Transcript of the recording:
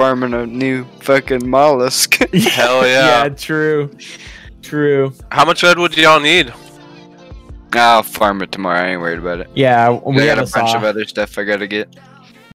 farming a new fucking mollusk. Hell yeah. Yeah, true. True. How much wood would y'all need? I'll farm it tomorrow. I ain't worried about it. Yeah, I we got have a bunch saw. of other stuff I gotta get.